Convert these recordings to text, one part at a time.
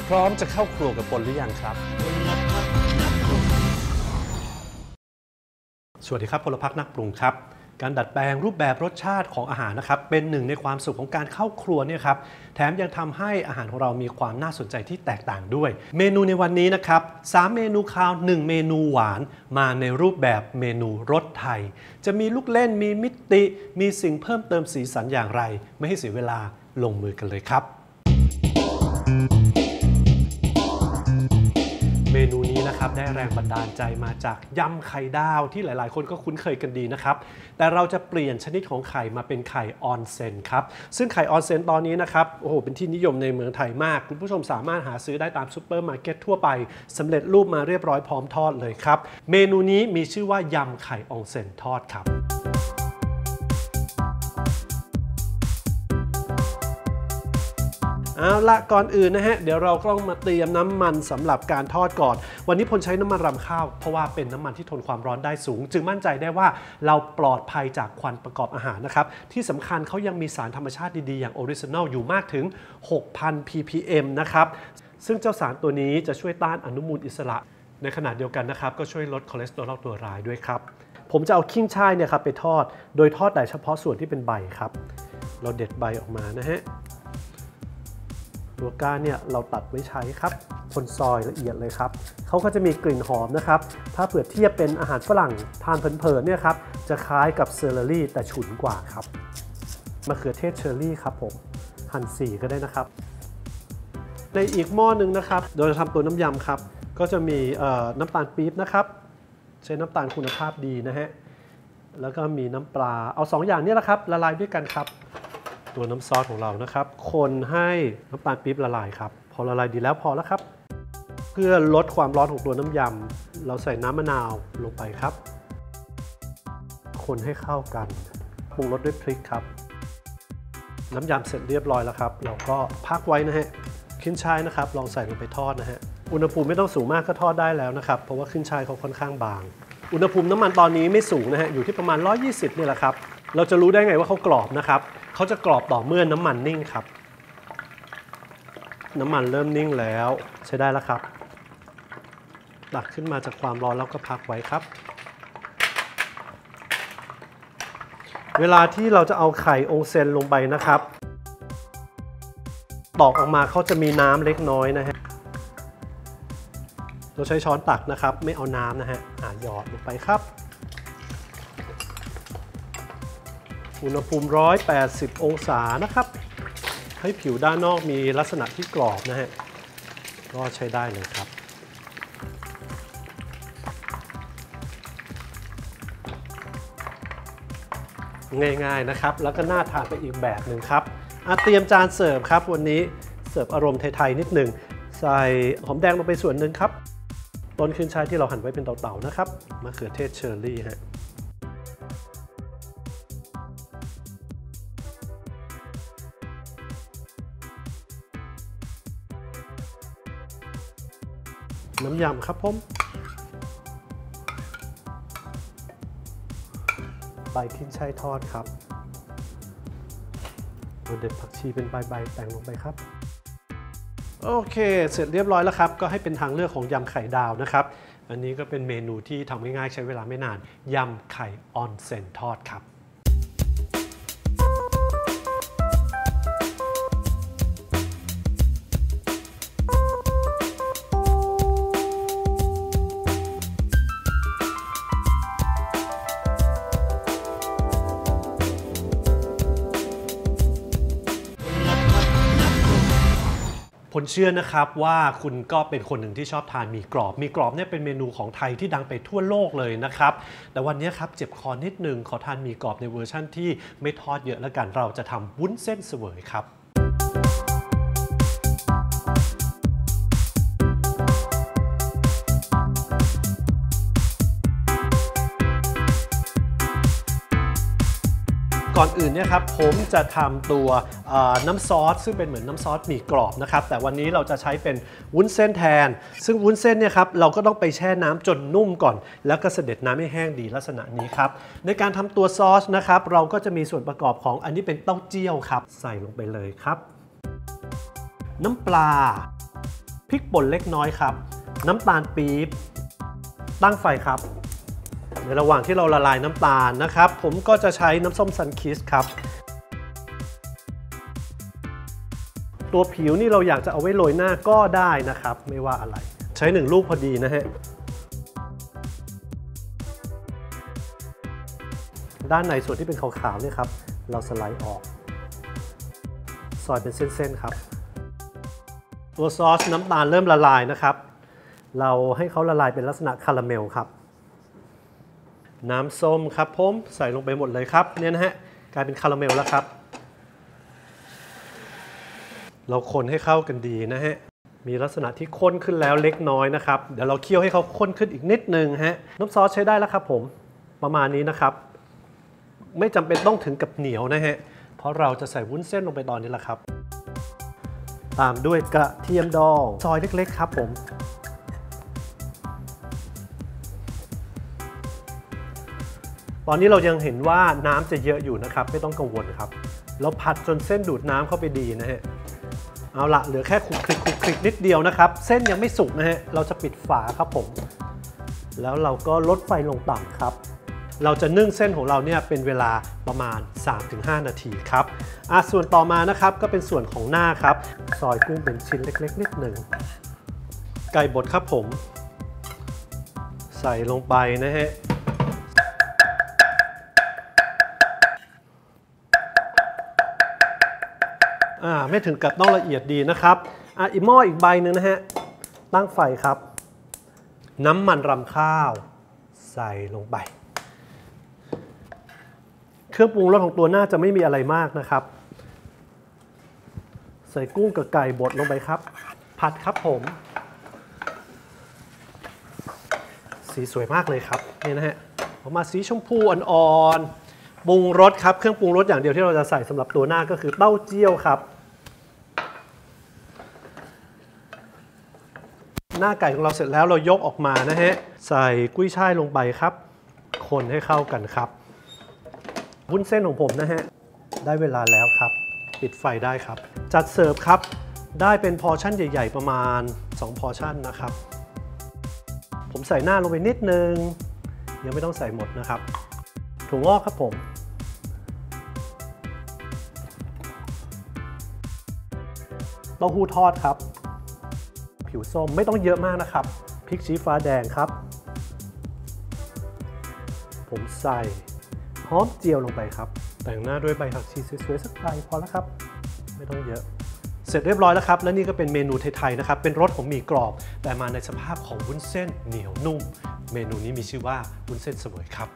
พร้อมจะเข้าครัวกับปนหรือยังครับสวัสดีครับพลพรรคนักปรุงครับการดัดแปลงรูปแบบรสชาติของอาหารนะครับเป็นหนึ่งในความสุขของการเข้าครัวเนี่ยครับแถมยังทำให้อาหารของเรามีความน่าสนใจที่แตกต่างด้วยเมนูในวันนี้นะครับ3เมนูคาว1เมนูหวานมาในรูปแบบเมนูรสไทยจะมีลูกเล่นมีมิติมีสิ่งเพิ่มเติมสีสันอย่างไรไม่ให้เสียเวลาลงมือกันเลยครับเมนูนี้นะครับได้แรงบันดาลใจมาจากยำไข่ดาวที่หลายๆคนก็คุ้นเคยกันดีนะครับแต่เราจะเปลี่ยนชนิดของไข่มาเป็นไข่ออนเซ็นครับซึ่งไข่ออนเซ็นตอนนี้นะครับโอ้โหเป็นที่นิยมในเมืองไทยมากคุณผู้ชมสามารถหาซื้อได้ตามซูเปอร์มาร์เก็ตทั่วไปสำเร็จรูปมาเรียบร้อยพร้อมทอดเลยครับเมนูนี้มีชื่อว่ายำไข่ออนเซ็นทอดครับเอาละก่อนอื่นนะฮะเดี๋ยวเราต้องมาเตรียมน้ำมันสำหรับการทอดก่อนวันนี้พลใช้น้ำมันรำข้าวเพราะว่าเป็นน้ำมันที่ทนความร้อนได้สูงจึงมั่นใจได้ว่าเราปลอดภัยจากควันประกอบอาหารนะครับที่สำคัญเขายังมีสารธรรมชาติดีๆอย่างออริจินัลอยู่มากถึง 6,000 ppm นะครับซึ่งเจ้าสารตัวนี้จะช่วยต้านอนุมูลอิสระในขณะเดียวกันนะครับก็ช่วยลดคอเลสเตอรอลตัวร้ายด้วยครับผมจะเอาขิ้งช่ายเนี่ยครับไปทอดโดยทอดแต่เฉพาะส่วนที่เป็นใบครับเราเด็ดใบออกมานะฮะตัวก้านเนี่ยเราตัดไว้ใช้ครับคนซอยละเอียดเลยครับเขาก็จะมีกลิ่นหอมนะครับถ้าเผื่อเทียบเป็นอาหารฝรั่งทานเพลินๆเนี่ยครับจะคล้ายกับเซอร์รี่แต่ฉุนกว่าครับมะเขือเทศเชอร์รี่ครับผมหั่นสี่ก็ได้นะครับในอีกหม้อหนึ่งนะครับโดยทำตัวน้ำยำครับก็จะมีน้ำตาลปี๊บนะครับใช้น้ำตาลคุณภาพดีนะฮะแล้วก็มีน้ำปลาเอา2อย่างนี้แหละครับละลายด้วยกันครับตัวน้ำซอสของเรานะครับคนให้น้ำตาลปี๊บละลายครับพอละลายดีแล้วพอแล้วครับเพื่อลดความร้อนของตัวน้ำยำเราใส่น้ำมะนาวลงไปครับคนให้เข้ากันปรุงรสด้วยพริกครับน้ำยำเสร็จเรียบร้อยแล้วครับเราก็พักไว้นะฮะขึ้นช่ายนะครับลองใส่ลงไปทอดนะฮะอุณหภูมิไม่ต้องสูงมากก็ทอดได้แล้วนะครับเพราะว่าขึ้นช่ายเขาค่อนข้างบางอุณหภูมิน้ำมันตอนนี้ไม่สูงนะฮะอยู่ที่ประมาณ120นี่แหละครับเราจะรู้ได้ไงว่าเขากรอบนะครับเขาจะกรอบต่อเมื่อน้ำมันนิ่งครับน้ำมันเริ่มนิ่งแล้วใช้ได้แล้วครับตักขึ้นมาจากความร้อนแล้วก็พักไว้ครับเวลาที่เราจะเอาไข่องเซ็นลงไปนะครับตอกออกมาเขาจะมีน้ำเล็กน้อยนะฮะเราใช้ช้อนตักนะครับไม่เอาน้ำนะฮะหยอดลงไปครับอุณหภูมิ180องศานะครับให้ผิวด้านนอกมีลักษณะที่กรอบนะฮะก็ใช้ได้เลยครับง่ายๆนะครับแล้วก็น่าทานไปอีกแบบหนึ่งครับเตรียมจานเสิร์ฟครับวันนี้เสิร์ฟอารมณ์ไทยๆนิดหนึ่งใส่หอมแดงลงไปส่วนหนึ่งครับต้นขึ้นช่ายที่เราหั่นไว้เป็นเต่าๆนะครับมะเขือเทศเชอร์รี่ฮะน้ำยำครับผมใบขึ้นช่ายทอดครับเด็ดผักชีเป็นใบๆแต่งลงไปครับโอเคเสร็จเรียบร้อยแล้วครับก็ให้เป็นทางเลือกของยำไข่ดาวนะครับอันนี้ก็เป็นเมนูที่ทำง่ายๆใช้เวลาไม่นานยำไข่ออนเซ็นทอดครับผมเชื่อนะครับว่าคุณก็เป็นคนหนึ่งที่ชอบทานหมี่กรอบเนี่ยเป็นเมนูของไทยที่ดังไปทั่วโลกเลยนะครับแต่วันนี้ครับเจ็บคอนิดนึงขอทานหมี่กรอบในเวอร์ชั่นที่ไม่ทอดเยอะแล้วกันเราจะทำวุ้นเส้นเสวยครับ ก่อนอื่นเนี่ยครับผมจะทำตัวน้ำซอสซึ่งเป็นเหมือนน้ำซอสหมี่กรอบนะครับแต่วันนี้เราจะใช้เป็นวุ้นเส้นแทนซึ่งวุ้นเส้นเนี่ยครับเราก็ต้องไปแช่น้ำจนนุ่มก่อนแล้วก็เสด็จน้ำให้แห้งดีลักษณะนี้ครับในการทำตัวซอสนะครับเราก็จะมีส่วนประกอบของอันนี้เป็นเต้าเจี้ยวครับใส่ลงไปเลยครับน้ำปลาพริกป่นเล็กน้อยครับน้ำตาลปี๊บตั้งไฟครับในระหว่างที่เราละลายน้ำตาลนะครับผมก็จะใช้น้ำส้มซันคิสครับตัวผิวนี่เราอยากจะเอาไว้โรยหน้าก็ได้นะครับไม่ว่าอะไรใช้1ลูกพอดีนะฮะด้านในส่วนที่เป็นขาวๆเนี่ยครับเราสไลด์ออกซอยเป็นเส้นๆครับตัวซอสน้ำตาลเริ่มละลายนะครับเราให้เขาละลายเป็นลักษณะคาราเมลครับน้ำส้มครับผมใส่ลงไปหมดเลยครับเนี่ยนะฮะกลายเป็นคาราเมลแล้วครับเราคนให้เข้ากันดีนะฮะมีลักษณะที่ข้นขึ้นแล้วเล็กน้อยนะครับเดี๋ยวเราเคี่ยวให้เขาข้นขึ้นอีกนิดนึงฮะน้ำซอสใช้ได้แล้วครับผมประมาณนี้นะครับไม่จำเป็นต้องถึงกับเหนียวนะฮะเพราะเราจะใส่วุ้นเส้นลงไปตอนนี้แหละครับตามด้วยกระเทียมดองซอยเล็กๆครับผมตอนนี้เรายังเห็นว่าน้ำจะเยอะอยู่นะครับไม่ต้องกังวลครับเราผัดจนเส้นดูดน้ำเข้าไปดีนะฮะเอาละเหลือแค่คลุกคลิกนิดเดียวนะครับเส้นยังไม่สุกนะฮะเราจะปิดฝาครับผมแล้วเราก็ลดไฟลงต่ำครับเราจะนึ่งเส้นของเราเนี่ยเป็นเวลาประมาณ 3-5 นาทีครับส่วนต่อมานะครับก็เป็นส่วนของหน้าครับซอยกุ้งเป็นชิ้นเล็กๆนิดหนึ่งไก่บดครับผมใส่ลงไปนะฮะไม่ถึงกับต้องละเอียดดีนะครับอีกหม้ออีกใบหนึ่งนะฮะตั้งไฟครับน้ำมันรำข้าวใส่ลงไปเครื่องปรุงรสของตัวหน้าจะไม่มีอะไรมากนะครับใส่กุ้งกับไก่บดลงไปครับผัดครับผมสีสวยมากเลยครับนี่นะฮะออกมาสีชมพูอ่อนๆปรุงรสครับเครื่องปรุงรสอย่างเดียวที่เราจะใส่สำหรับตัวหน้าก็คือเต้าเจี้ยวครับหน้าไก่ของเราเสร็จแล้วเรายกออกมานะฮะใส่กุ้ยช่ายลงไปครับคนให้เข้ากันครับวุ้นเส้นของผมนะฮะได้เวลาแล้วครับปิดไฟได้ครับจัดเสิร์ฟครับได้เป็นพอร์ชั่นใหญ่ๆประมาณ2พอร์ชั่นนะครับผมใส่หน้าลงไปนิดนึงยังไม่ต้องใส่หมดนะครับถั่วงอกครับผมเต้าหู้ทอดครับผิวส้มไม่ต้องเยอะมากนะครับพริกชี้ฟ้าแดงครับผมใส่หอมเจียวลงไปครับแต่งหน้าด้วยใบผักชีสวยๆสักใบพอแล้วครับไม่ต้องเยอะเสร็จเรียบร้อยแล้วครับและนี่ก็เป็นเมนูไทยๆนะครับเป็นรสของหมี่กรอบแต่มาในสภาพของวุ้นเส้นเหนียวนุ่มเมนูนี้มีชื่อว่าวุ้นเส้นเสวยครับ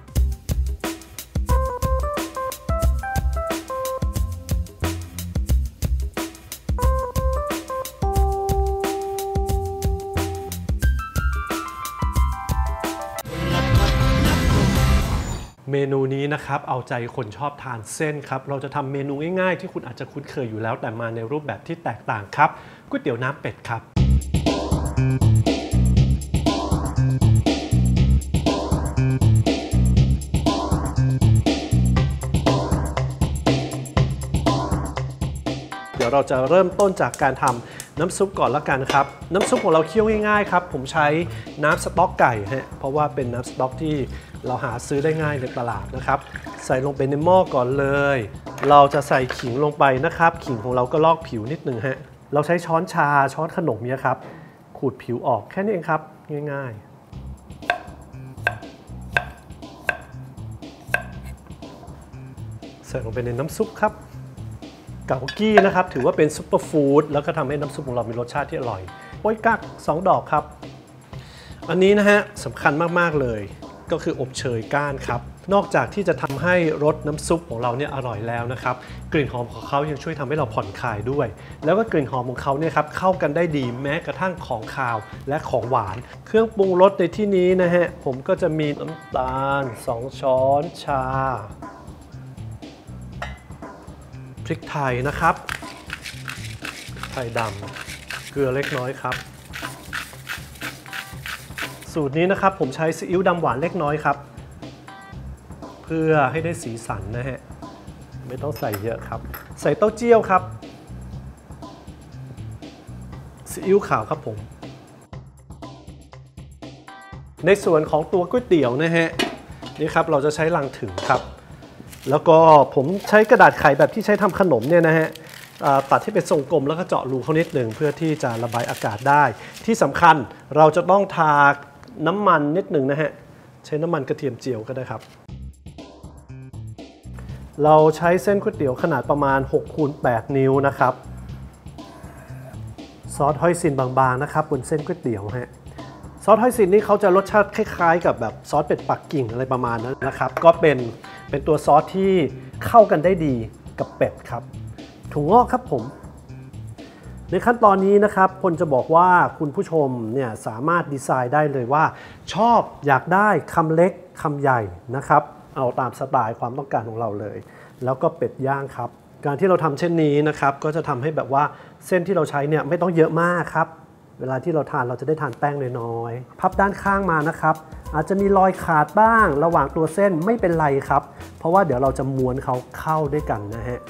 เมนูนี้นะครับเอาใจคนชอบทานเส้นครับเราจะทำเมนูง่ายๆที่คุณอาจจะคุ้นเคยอยู่แล้วแต่มาในรูปแบบที่แตกต่างครับก๋วยเตี๋ยวน้ำเป็ดครับเดี๋ยวเราจะเริ่มต้นจากการทำน้ำซุปก่อนละกันครับน้ำซุปของเราเคี่ยวง่ายๆครับผมใช้น้ำสต๊อกไก่ฮะเพราะว่าเป็นน้ำสต๊อกที่เราหาซื้อได้ง่ายในตลาดนะครับใส่ลงไปในหม้อก่อนเลยเราจะใส่ขิงลงไปนะครับขิงของเราก็ลอกผิวนิดนึงฮะเราใช้ช้อนชาช้อนขนมเนี่ยครับขูดผิวออกแค่นี้เองครับง่ายๆใส่ลงไปในน้ำซุปครับเกากี้นะครับถือว่าเป็นซุปเปอร์ฟู้ดแล้วก็ทำให้น้ำซุปของเรามีรสชาติที่อร่อยโป๊ยกั๊ก2 ดอกครับอันนี้นะฮะสำคัญมากๆเลยก็คืออบเชยก้านครับนอกจากที่จะทำให้รสน้ำซุปของเราเนี่ยอร่อยแล้วนะครับกลิ่นหอมของเขายังช่วยทำให้เราผ่อนคลายด้วยแล้วก็กลิ่นหอมของเขาเนี่ยครับเข้ากันได้ดีแม้กระทั่งของคาวและของหวานเครื่องปรุงรสในที่นี้นะฮะผมก็จะมีน้ำตาล2 ช้อนชาพริกไทยนะครับไทยดำเกลือเล็กน้อยครับสูตรนี้นะครับผมใช้ซีอิ๊วดำหวานเล็กน้อยครับเพื่อให้ได้สีสันนะฮะไม่ต้องใส่เยอะครับใส่เต้าเจี้ยวครับซีอิ๊วขาวครับผมในส่วนของตัวก๋วยเตี๋ยวนะฮะนี่ครับเราจะใช้ลังถึงครับแล้วก็ผมใช้กระดาษไขแบบที่ใช้ทำขนมเนี่ยนะฮะตัดที่เป็นทรงกลมแล้วก็เจาะรูเขานิดหนึ่งเพื่อที่จะระบายอากาศได้ที่สำคัญเราจะต้องทาน้ำมันนิดหนึ่งนะฮะใช้น้ำมันกระเทียมเจียวก็ได้ครับเราใช้เส้นก๋วยเตี๋ยวขนาดประมาณ6 คูณ 8 นิ้วนะครับซอสหอยซินบางๆนะครับบนเส้นก๋วยเตี๋ยวฮะซอสหอยซินนี่เขาจะรสชาติคล้ายๆกับแบบซอสเป็ดปักกิ่งอะไรประมาณนั้นนะครับก็เป็นตัวซอสที่เข้ากันได้ดีกับเป็ดครับถั่วงอกครับผมในขั้นตอนนี้นะครับพลจะบอกว่าคุณผู้ชมเนี่ยสามารถดีไซน์ได้เลยว่าชอบอยากได้คำเล็กคำใหญ่นะครับเอาตามสไตล์ความต้องการของเราเลยแล้วก็เป็ดย่างครับการที่เราทำเช่นนี้นะครับก็จะทำให้แบบว่าเส้นที่เราใช้เนี่ยไม่ต้องเยอะมากครับเวลาที่เราทานเราจะได้ทานแป้งน้อยๆพับด้านข้างมานะครับอาจจะมีรอยขาดบ้างระหว่างตัวเส้นไม่เป็นไรครับเพราะว่าเดี๋ยวเราจะม้วนเขาเข้าด้วยกันนะฮะ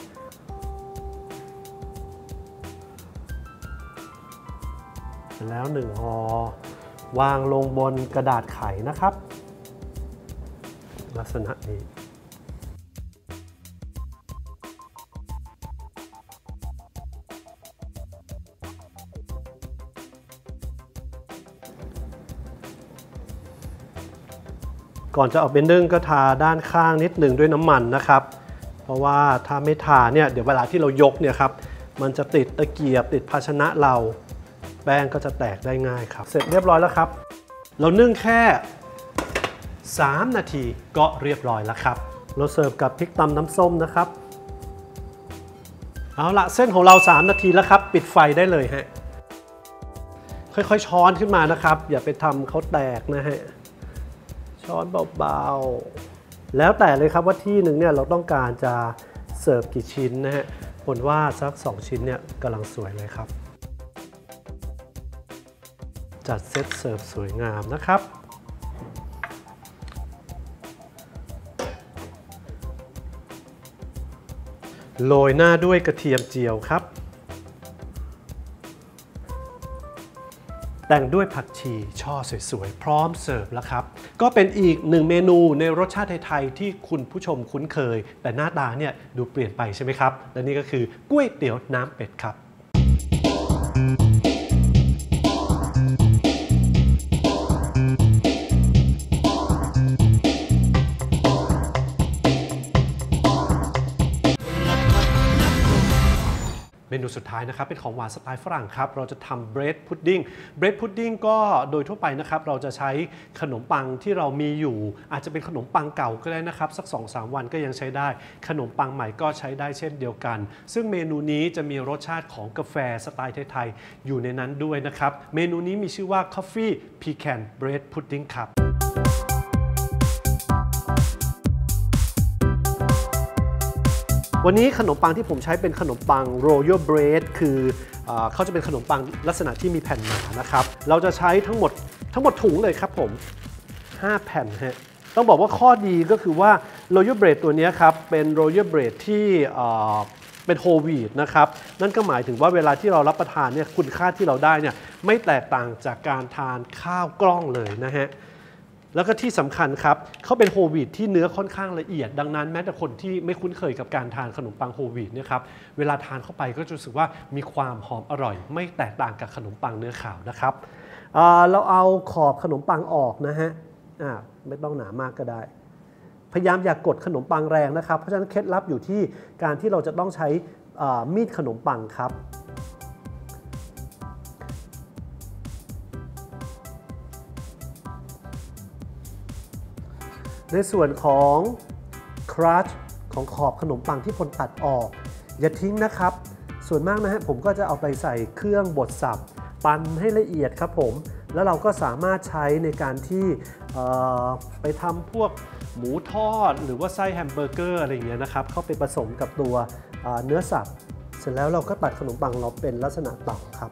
แล้ว1 ห่อวางลงบนกระดาษไขนะครับลักษณะนี้ก่อนจะเอาไปนึ่งก็ทาด้านข้างนิดหนึ่งด้วยน้ำมันนะครับเพราะว่าถ้าไม่ทาเนี่ยเดี๋ยวเวลาที่เรายกเนี่ยครับมันจะติดตะเกียบติดภาชนะเราแป้งก็จะแตกได้ง่ายครับเสร็จเรียบร้อยแล้วครับเรานึ่งแค่3 นาทีก็เรียบร้อยแล้วครับเราเสิร์ฟกับพริกตำน้ำส้มนะครับเอาละเส้นของเรา3 นาทีแล้วครับปิดไฟได้เลยฮะค่อยๆช้อนขึ้นมานะครับอย่าไปทำเขาแตกนะฮะช้อนเบาๆแล้วแต่เลยครับว่าที่หนึ่งเนี่ยเราต้องการจะเสิร์ฟกี่ชิ้นนะฮะผมว่าสัก2 ชิ้นเนี่ยกำลังสวยเลยครับจัดเซตเสิร์ฟสวยงามนะครับโรยหน้าด้วยกระเทียมเจียวครับแต่งด้วยผักชีช่อสวยๆพร้อมเสิร์ฟแล้วครับก็เป็นอีก1 เมนูในรสชาติไทยๆที่คุณผู้ชมคุ้นเคยแต่หน้าตาเนี่ยดูเปลี่ยนไปใช่ไหมครับและนี่ก็คือก๋วยเตี๋ยวน้ำเป็ดครับเมนูสุดท้ายนะครับเป็นของหวานสไตล์ฝรั่งครับเราจะทำเบรดพุดดิ้งก็โดยทั่วไปนะครับเราจะใช้ขนมปังที่เรามีอยู่อาจจะเป็นขนมปังเก่าก็ได้นะครับสัก 2-3 วันก็ยังใช้ได้ขนมปังใหม่ก็ใช้ได้เช่นเดียวกันซึ่งเมนูนี้จะมีรสชาติของกาแฟสไตล์ไทยๆอยู่ในนั้นด้วยนะครับเมนูนี้มีชื่อว่า Coffee Pecan Bread Pudding ครับวันนี้ขนมปังที่ผมใช้เป็นขนมปัง Royal Bread คือเขาจะเป็นขนมปังลักษณะที่มีแผ่นหนานะครับเราจะใช้ทั้งหมดถุงเลยครับผม5 แผ่นฮะต้องบอกว่าข้อดีก็คือว่า Royal Bread ตัวนี้ครับเป็น Royal Bread ที่เป็นโฮลวีตนะครับนั่นก็หมายถึงว่าเวลาที่เรารับประทานเนี่ยคุณค่าที่เราได้เนี่ยไม่แตกต่างจากการทานข้าวกล้องเลยนะฮะแล้วก็ที่สำคัญครับเขาเป็นโฮลวีตที่เนื้อค่อนข้างละเอียดดังนั้นแม้แต่คนที่ไม่คุ้นเคยกับการทานขนมปังโฮลวีตเนี่ยครับเวลาทานเข้าไปก็จะรู้สึกว่ามีความหอมอร่อยไม่แตกต่างกับขนมปังเนื้อขาวนะครับเราเอาขอบขนมปังออกนะฮะไม่ต้องหนามากก็ได้พยายามอย่ากกดขนมปังแรงนะครับเพราะฉะนั้นเคล็ดลับอยู่ที่การที่เราจะต้องใช้มีดขนมปังครับในส่วนของครัชของขอบขนมปังที่พลตัดออกอย่าทิ้งนะครับส่วนมากนะฮะผมก็จะเอาไปใส่เครื่องบดสับปั่นให้ละเอียดครับผมแล้วเราก็สามารถใช้ในการที่ไปทำพวกหมูทอดหรือว่าไส้แฮมเบอร์เกอร์อะไรอย่างเงี้ยนะครับเข้าไปผสมกับตัวเนื้อสับเสร็จแล้วเราก็ตัดขนมปังเราเป็นลักษณะเต่าครับ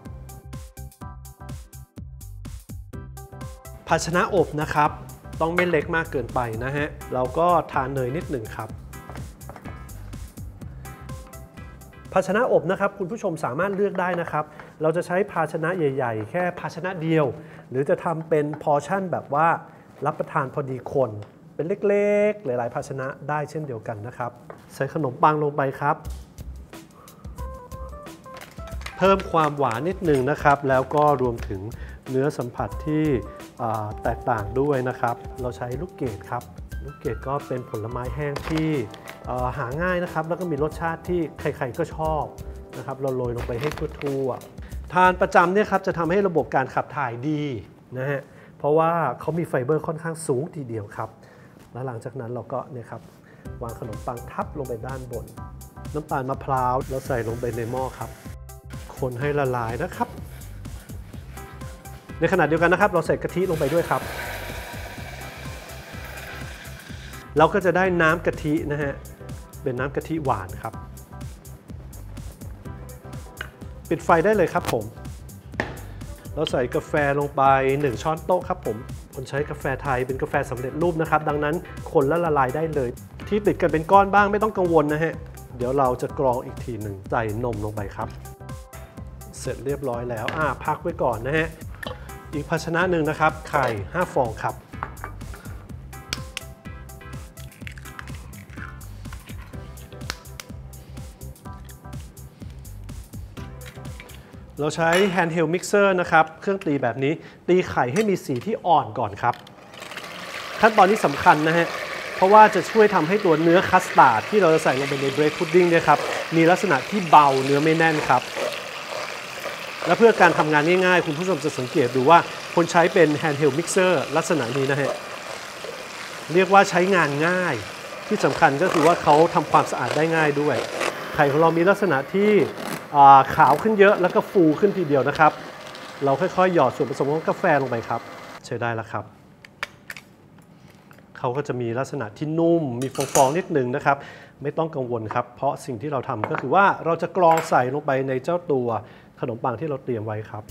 ภาชนะอบนะครับต้องไม่เล็กมากเกินไปนะฮะเราก็ทาเนยนิดหนึ่งครับภาชนะอบนะครับคุณผู้ชมสามารถเลือกได้นะครับเราจะใช้ภาชนะใหญ่ๆแค่ภาชนะเดียวหรือจะทำเป็นพอร์ชั่นแบบว่ารับประทานพอดีคนเป็นเล็กๆหลายๆภาชนะได้เช่นเดียวกันนะครับใส่ขนมปังลงไปครับเพิ่มความหวานนิดหนึ่งนะครับแล้วก็รวมถึงเนื้อสัมผัสที่แตกต่างด้วยนะครับเราใช้ลูกเกดครับลูกเกดก็เป็นผลไม้แห้งที่หาง่ายนะครับแล้วก็มีรสชาติที่ใครๆก็ชอบนะครับเราโรยลงไปให้ทั่วๆทานประจำเนี่ยครับจะทำให้ระบบการขับถ่ายดีนะฮะเพราะว่าเขามีไฟเบอร์ค่อนข้างสูงทีเดียวครับแล้วหลังจากนั้นเราก็เนี่ยครับวางขนมปังทับลงไปด้านบนน้ำตาลมะพร้าวเราใส่ลงไปในหม้อครับคนให้ละลายนะครับในขณะเดียวกันนะครับเราใส่กะทิลงไปด้วยครับเราก็จะได้น้ำกะทินะฮะเป็นน้ำกะทิหวานครับปิดไฟได้เลยครับผมเราใส่กาแฟลงไป1ช้อนโต๊ะครับผมคนใช้กาแฟไทยเป็นกาแฟสำเร็จรูปนะครับดังนั้นคนและละลายได้เลยที่ติดกันเป็นก้อนบ้างไม่ต้องกังวลนะฮะเดี๋ยวเราจะกรองอีกทีหนึ่งใส่นมลงไปครับเสร็จเรียบร้อยแล้วพักไว้ก่อนนะฮะอีกภาชนะหนึ่งนะครับไข่5ฟองครับเราใช้ handheld mixer นะครับเครื่องตีแบบนี้ตีไข่ให้มีสีที่อ่อนก่อนครับขั้นตอนนี้สำคัญนะฮะเพราะว่าจะช่วยทำให้ตัวเนื้อคัสตาร์ดที่เราจะใส่ลงไปในเบรดพุดดิ้งเนี่ยครับมีลักษณะที่เบาเนื้อไม่แน่นครับและเพื่อการทำงานง่ายๆคุณผู้ชมจะสังเกตดูว่าคนใช้เป็น handheld mixer ลักษณะนี้นะฮะเรียกว่าใช้งานง่ายที่สำคัญก็คือว่าเขาทำความสะอาดได้ง่ายด้วยไข่ของเรามีลักษณะที่ขาวขึ้นเยอะแล้วก็ฟูขึ้นทีเดียวนะครับเราค่อยๆหยอดส่วนผสมของกาแฟลงไปครับใช้ได้แล้วครับเขาก็จะมีลักษณะที่นุ่มมีฟองๆนิดนึงนะครับไม่ต้องกังวลครับเพราะสิ่งที่เราทำก็คือว่าเราจะกรองใส่ลงไปในเจ้าตัวขนมปังที่เราเตรียมไว้ครับ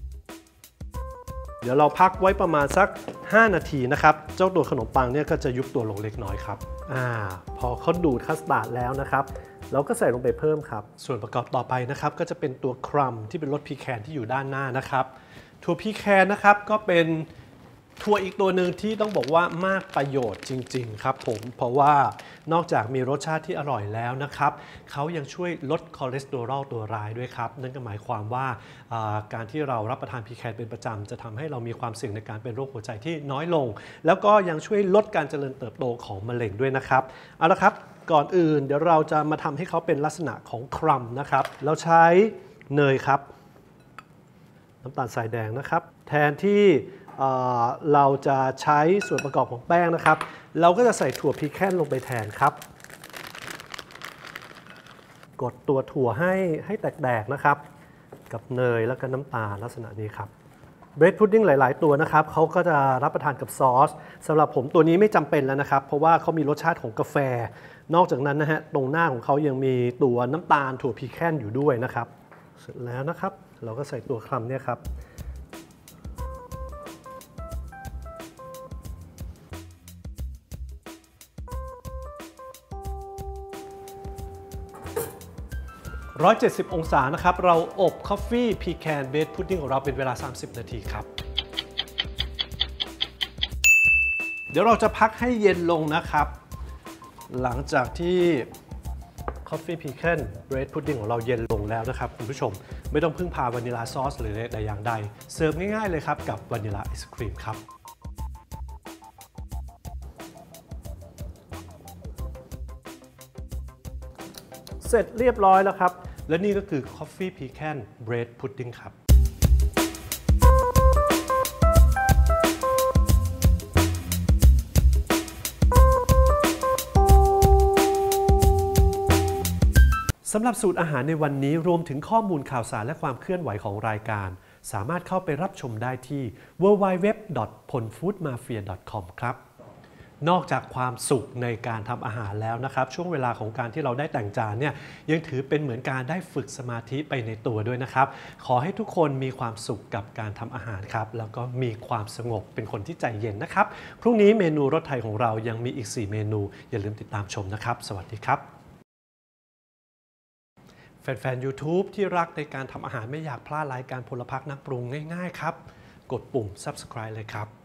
เดี๋ยวเราพักไว้ประมาณสัก5นาทีนะครับเจ้าตัวขนมปังเนี่ยก็จะยุบตัวลงเล็กน้อยครับพอเขาดูดคัสตาร์ดแล้วนะครับเราก็ใส่ลงไปเพิ่มครับส่วนประกอบต่อไปนะครับก็จะเป็นตัวครัมที่เป็นรสพีแคนที่อยู่ด้านหน้านะครับถั่วพีแคนนะครับก็เป็นถั่วอีกตัวหนึ่งที่ต้องบอกว่ามากประโยชน์จริงๆครับผมเพราะว่านอกจากมีรสชาติที่อร่อยแล้วนะครับเขายังช่วยลดคอเลสเตอรอลตัวร้ายด้วยครับนั่นก็หมายความว่าการที่เรารับประทานพีแคนเป็นประจำจะทำให้เรามีความเสี่ยงในการเป็นโรคหัวใจที่น้อยลงแล้วก็ยังช่วยลดการเจริญเติบโตของมะเร็งด้วยนะครับเอาละครับก่อนอื่นเดี๋ยวเราจะมาทำให้เขาเป็นลักษณะของครัมนะครับเราใช้เนยครับน้ำตาลทรายแดงนะครับแทนที่เราจะใช้ส่วนประกอบของแป้งนะครับเราก็จะใส่ถั่วพีแคนลงไปแทนครับกดตัวถั่วให้แตกๆนะครับกับเนยแล้วก็น้ำตาลลักษณะนี้ครับเบรดพุดดิ้งหลายๆตัวนะครับเขาก็จะรับประทานกับซอสสำหรับผมตัวนี้ไม่จำเป็นแล้วนะครับเพราะว่าเขามีรสชาติของกาแฟนอกจากนั้นนะฮะตรงหน้าของเขายังมีตัวน้ำตาลถั่วพีแคนอยู่ด้วยนะครับเสร็จแล้วนะครับเราก็ใส่ตัวครัมเนี่ยครับ170 องศานะครับเราอบคอฟฟี่พีแคนเบรดพุดดิ้งของเราเป็นเวลา30นาทีครับเดี๋ยวเราจะพักให้เย็นลงนะครับหลังจากที่คอฟฟี่พีแคนเบรดพุดดิ้งของเราเย็นลงแล้วนะครับคุณผู้ชมไม่ต้องพึ่งพาวานิลาซอสหรือใดอย่างใดเสิร์ฟง่ายๆเลยครับกับวานิลาไอศครีมครับเสร็จเรียบร้อยแล้วครับและนี่ก็คือ Coffee Pecan Bread Pudding ครับสำหรับสูตรอาหารในวันนี้รวมถึงข้อมูลข่าวสารและความเคลื่อนไหวของรายการสามารถเข้าไปรับชมได้ที่ www.ponfoodmafia.com ครับนอกจากความสุขในการทำอาหารแล้วนะครับช่วงเวลาของการที่เราได้แต่งจานเนี่ยยังถือเป็นเหมือนการได้ฝึกสมาธิไปในตัวด้วยนะครับขอให้ทุกคนมีความสุขกับการทำอาหารครับแล้วก็มีความสงบเป็นคนที่ใจเย็นนะครับพรุ่งนี้เมนูรสไทยของเรายังมีอีก4เมนูอย่าลืมติดตามชมนะครับสวัสดีครับแฟนๆ YouTube ที่รักในการทำอาหารไม่อยากพลาดรายการพลพรรคนักปรุงง่ายๆครับกดปุ่ม Subscribe เลยครับ